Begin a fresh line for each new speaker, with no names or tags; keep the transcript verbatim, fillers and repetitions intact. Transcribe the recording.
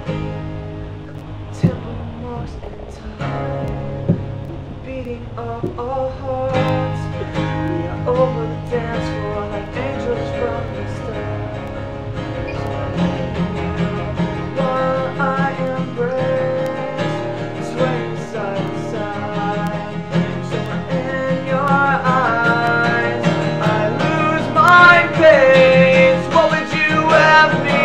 Tempo marks in time, beating of our hearts. We are over the dance floor like angels from the stars. While I embrace, swaying side to side, somewhere in your eyes, I lose my pace. What would you have me